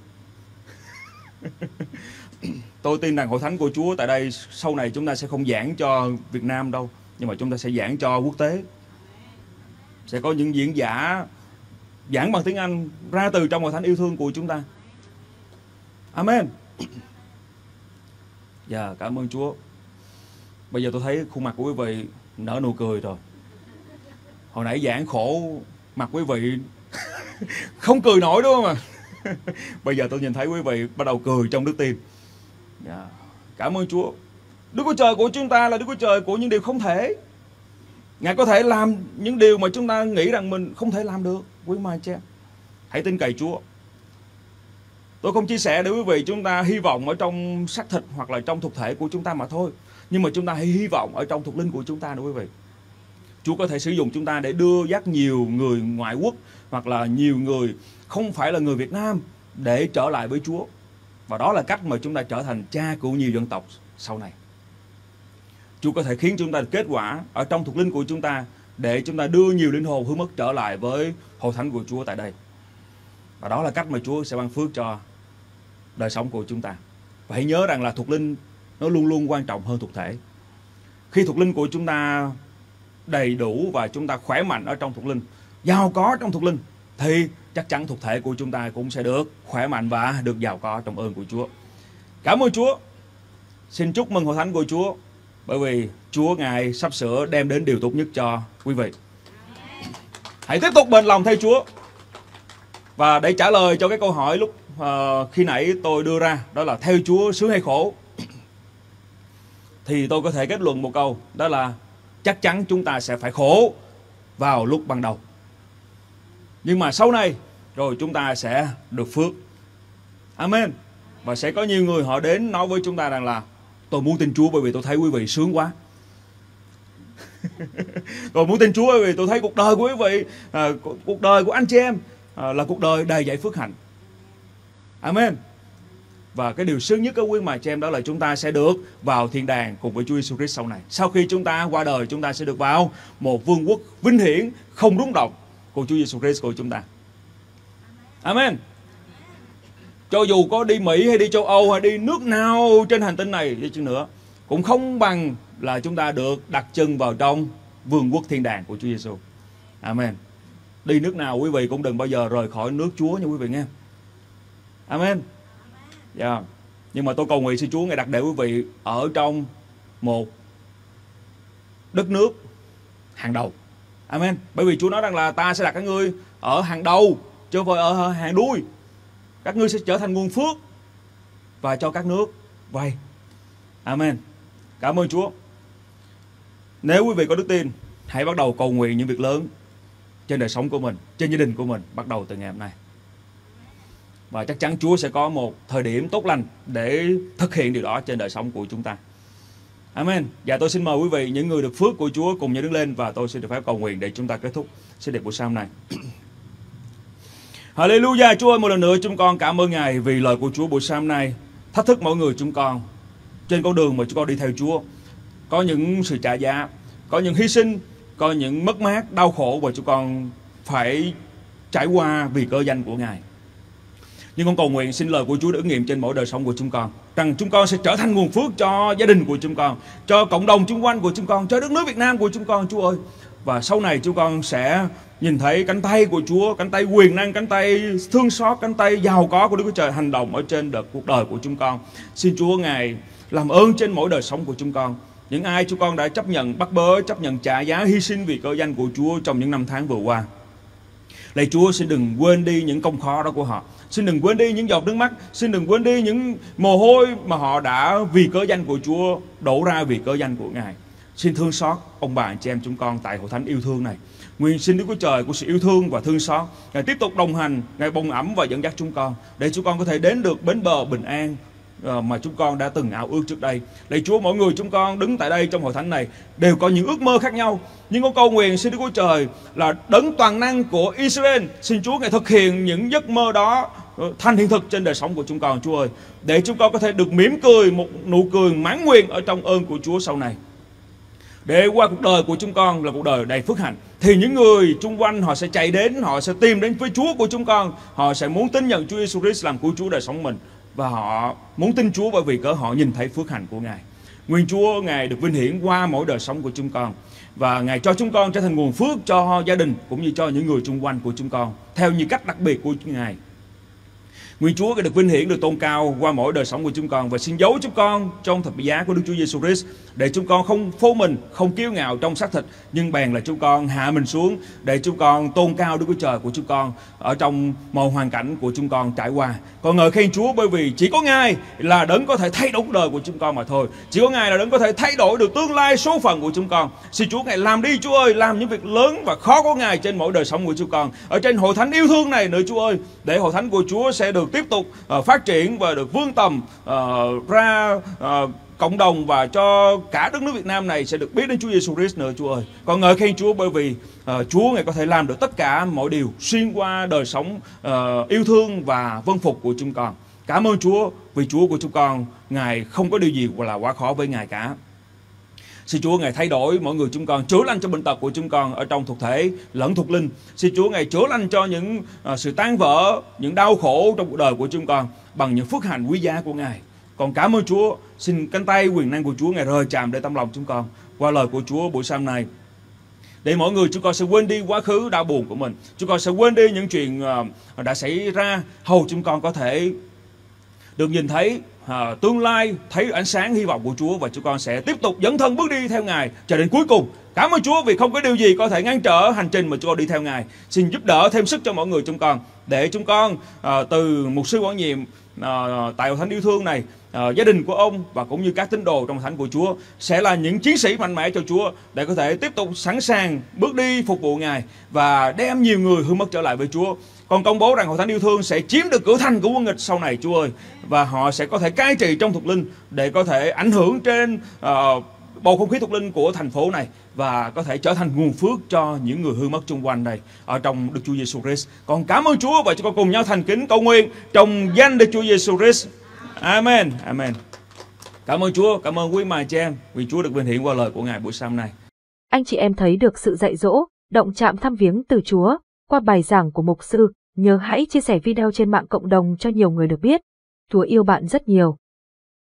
Tôi tin rằng hội thánh của Chúa tại đây sau này chúng ta sẽ không giảng cho Việt Nam đâu, nhưng mà chúng ta sẽ giảng cho quốc tế. Sẽ có những diễn giả giảng bằng tiếng Anh ra từ trong hội thánh yêu thương của chúng ta. Amen. Dạ, cảm ơn Chúa. Bây giờ tôi thấy khuôn mặt của quý vị nở nụ cười rồi. Hồi nãy giảng khổ, mặt quý vị không cười nổi đúng không ạ? Bây giờ tôi nhìn thấy quý vị bắt đầu cười trong đức tin. Yeah. Cảm ơn Chúa. Đức Chúa Trời của chúng ta là Đức Chúa Trời của những điều không thể. Ngài có thể làm những điều mà chúng ta nghĩ rằng mình không thể làm được. Quý mai cha, hãy tin cậy Chúa. Tôi không chia sẻ để quý vị chúng ta hy vọng ở trong xác thịt hoặc là trong thuộc thể của chúng ta mà thôi. Nhưng mà chúng ta hãy hy vọng ở trong thuộc linh của chúng ta nữa quý vị. Chúa có thể sử dụng chúng ta để đưa dắt nhiều người ngoại quốc hoặc là nhiều người không phải là người Việt Nam để trở lại với Chúa. Và đó là cách mà chúng ta trở thành cha của nhiều dân tộc sau này. Chúa có thể khiến chúng ta kết quả ở trong thuộc linh của chúng ta để chúng ta đưa nhiều linh hồn hư mất trở lại với hội thánh của Chúa tại đây. Và đó là cách mà Chúa sẽ ban phước cho đời sống của chúng ta. Và hãy nhớ rằng là thuộc linh nó luôn luôn quan trọng hơn thuộc thể. Khi thuộc linh của chúng ta đầy đủ và chúng ta khỏe mạnh ở trong thuộc linh, giàu có trong thuộc linh, thì chắc chắn thuộc thể của chúng ta cũng sẽ được khỏe mạnh và được giàu có trong ơn của Chúa. Cảm ơn Chúa. Xin chúc mừng hội thánh của Chúa, bởi vì Chúa Ngài sắp sửa đem đến điều tốt nhất cho quý vị. Hãy tiếp tục bền lòng theo Chúa. Và để trả lời cho cái câu hỏi lúc khi nãy tôi đưa ra, đó là theo Chúa sướng hay khổ, thì tôi có thể kết luận một câu, đó là chắc chắn chúng ta sẽ phải khổ vào lúc ban đầu. Nhưng mà sau này rồi chúng ta sẽ được phước. Amen. Và sẽ có nhiều người họ đến nói với chúng ta rằng là tôi muốn tin Chúa bởi vì tôi thấy quý vị sướng quá. Tôi muốn tin Chúa bởi vì tôi thấy cuộc đời của quý vị, cuộc đời của anh chị em là cuộc đời đầy dẫy phước hạnh. Amen. Và cái điều sướng nhất của quý mà chị em đó là chúng ta sẽ được vào thiên đàng cùng với Chúa Giêsu Christ sau này. Sau khi chúng ta qua đời, chúng ta sẽ được vào một vương quốc vinh hiển không rung động của Chúa Giêsu Christ của chúng ta. Amen. Cho dù có đi Mỹ hay đi châu Âu hay đi nước nào trên hành tinh này đi chăng nữa, cũng không bằng là chúng ta được đặt chân vào trong vương quốc thiên đàng của Chúa Giêsu. Amen. Đi nước nào quý vị cũng đừng bao giờ rời khỏi nước Chúa nha quý vị nghe. Amen. Yeah. Nhưng mà tôi cầu nguyện xin Chúa Ngài đặt để quý vị ở trong một đất nước hàng đầu. Amen. Bởi vì Chúa nói rằng là ta sẽ đặt các ngươi ở hàng đầu chứ không phải ở hàng đuôi. Các ngươi sẽ trở thành nguồn phước và cho các nước vay. Amen. Cảm ơn Chúa. Nếu quý vị có đức tin, hãy bắt đầu cầu nguyện những việc lớn trên đời sống của mình, trên gia đình của mình, bắt đầu từ ngày hôm nay. Và chắc chắn Chúa sẽ có một thời điểm tốt lành để thực hiện điều đó trên đời sống của chúng ta. Amen. Và tôi xin mời quý vị, những người được phước của Chúa, cùng nhau đứng lên và tôi xin được phép cầu nguyện để chúng ta kết thúc sứ điệp buổi sáng này. Hallelujah. Chúa ơi, một lần nữa chúng con cảm ơn Ngài vì lời của Chúa buổi sáng nay thách thức mỗi người chúng con trên con đường mà chúng con đi theo Chúa. Có những sự trả giá, có những hy sinh, có những mất mát, đau khổ và chúng con phải trải qua vì cớ danh của Ngài. Nhưng con cầu nguyện xin lời của Chúa được ứng nghiệm trên mỗi đời sống của chúng con, rằng chúng con sẽ trở thành nguồn phước cho gia đình của chúng con, cho cộng đồng xung quanh của chúng con, cho đất nước Việt Nam của chúng con. Chúa ơi, Và sau này chúng con sẽ nhìn thấy cánh tay của Chúa, cánh tay quyền năng, cánh tay thương xót, cánh tay giàu có của Đức Chúa Trời hành động ở trên cuộc đời của chúng con. Xin Chúa Ngài làm ơn trên mỗi đời sống của chúng con. Những ai chúng con đã chấp nhận bắt bớ, chấp nhận trả giá hy sinh vì cơ danh của Chúa trong những năm tháng vừa qua. Lạy Chúa, xin đừng quên đi những công khó đó của họ. Xin đừng quên đi những giọt nước mắt. Xin đừng quên đi những mồ hôi mà họ đã vì cớ danh của Chúa đổ ra vì cớ danh của Ngài. Xin thương xót ông bà anh chị em chúng con tại hội thánh yêu thương này. Nguyện xin Đức Chúa Trời của sự yêu thương và thương xót Ngài tiếp tục đồng hành, Ngài bồng ẵm và dẫn dắt chúng con, để chúng con có thể đến được bến bờ bình an mà chúng con đã từng ao ước trước đây. Lạy Chúa, mỗi người chúng con đứng tại đây trong hội thánh này đều có những ước mơ khác nhau, nhưng con cầu nguyện xin Đức Chúa Trời là đấng toàn năng của Israel, xin Chúa Ngài thực hiện những giấc mơ đó thành hiện thực trên đời sống của chúng con, Chúa ơi, để chúng con có thể được mỉm cười một nụ cười mãn nguyện ở trong ơn của Chúa sau này. Để qua cuộc đời của chúng con là cuộc đời đầy phước hạnh, thì những người xung quanh họ sẽ chạy đến, họ sẽ tìm đến với Chúa của chúng con, họ sẽ muốn tin nhận Chúa Jesus Christ làm cứu Chúa đời sống mình, và họ muốn tin Chúa bởi vì cớ họ nhìn thấy phước hạnh của Ngài. Nguyện Chúa Ngài được vinh hiển qua mỗi đời sống của chúng con, và Ngài cho chúng con trở thành nguồn phước cho gia đình cũng như cho những người xung quanh của chúng con theo những cách đặc biệt của Ngài. Nguyện Chúa được vinh hiển, được tôn cao qua mỗi đời sống của chúng con, và xin giấu chúng con trong thập giá của Đức Chúa Giêsu Christ, để chúng con không phô mình, không kiêu ngạo trong xác thịt, nhưng bèn là chúng con hạ mình xuống để chúng con tôn cao Đức Chúa Trời của chúng con ở trong mọi hoàn cảnh của chúng con trải qua. Con ngợi khen Chúa bởi vì chỉ có Ngài là đấng có thể thay đổi cuộc đời của chúng con mà thôi. Chỉ có Ngài là đấng có thể thay đổi được tương lai số phận của chúng con. Xin Chúa Ngài làm đi, Chúa ơi, làm những việc lớn và khó của Ngài trên mỗi đời sống của chúng con, ở trên hội thánh yêu thương này nữa, Chúa ơi, để hội thánh của Chúa sẽ được tiếp tục phát triển và được vươn tầm ra cộng đồng, và cho cả đất nước Việt Nam này sẽ được biết đến Chúa Giêsu Christ nữa, Chúa ơi. Con ngợi khen Chúa bởi vì Chúa Ngài có thể làm được tất cả mọi điều xuyên qua đời sống yêu thương và vâng phục của chúng con. Cảm ơn Chúa vì Chúa của chúng con, Ngài không có điều gì là quá khó với Ngài cả. Xin Chúa Ngài thay đổi mỗi người chúng con, chữa lành cho bệnh tật của chúng con ở trong thuộc thể lẫn thuộc linh. Xin Chúa Ngài chữa lành cho những sự tan vỡ, những đau khổ trong cuộc đời của chúng con bằng những phước hạnh quý giá của Ngài. Còn cảm ơn Chúa, xin cánh tay quyền năng của Chúa Ngài rời chạm để tâm lòng chúng con qua lời của Chúa buổi sáng này, để mỗi người chúng con sẽ quên đi quá khứ đau buồn của mình, chúng con sẽ quên đi những chuyện đã xảy ra, hầu chúng con có thể được nhìn thấy tương lai, thấy ánh sáng hy vọng của Chúa, và chúng con sẽ tiếp tục dấn thân bước đi theo Ngài cho đến cuối cùng. Cảm ơn Chúa vì không có điều gì có thể ngăn trở hành trình mà chúng con đi theo Ngài. Xin giúp đỡ thêm sức cho mọi người chúng con, để chúng con từ mục sư quản nhiệm tại hội thánh yêu thương này, gia đình của ông và cũng như các tín đồ trong thánh của Chúa sẽ là những chiến sĩ mạnh mẽ cho Chúa, để có thể tiếp tục sẵn sàng bước đi phục vụ Ngài và đem nhiều người hướng mất trở lại với Chúa. Con công bố rằng hội thánh yêu thương sẽ chiếm được cửa thành của quân nghịch sau này, Chúa ơi, và họ sẽ có thể cai trị trong thuộc linh để có thể ảnh hưởng trên bầu không khí thuộc linh của thành phố này, và có thể trở thành nguồn phước cho những người hư mất xung quanh đây ở trong Đức Chúa Giêsu Christ. Con cảm ơn Chúa, và chúng con cùng nhau thành kính cầu nguyện trong danh Đức Chúa Giêsu Christ. Amen. Amen. Cảm ơn Chúa, cảm ơn quý bà chị em vì Chúa được vinh hiển qua lời của Ngài buổi sáng này. Anh chị em thấy được sự dạy dỗ, động chạm thăm viếng từ Chúa qua bài giảng của mục sư, nhớ hãy chia sẻ video trên mạng cộng đồng cho nhiều người được biết. Chúa yêu bạn rất nhiều.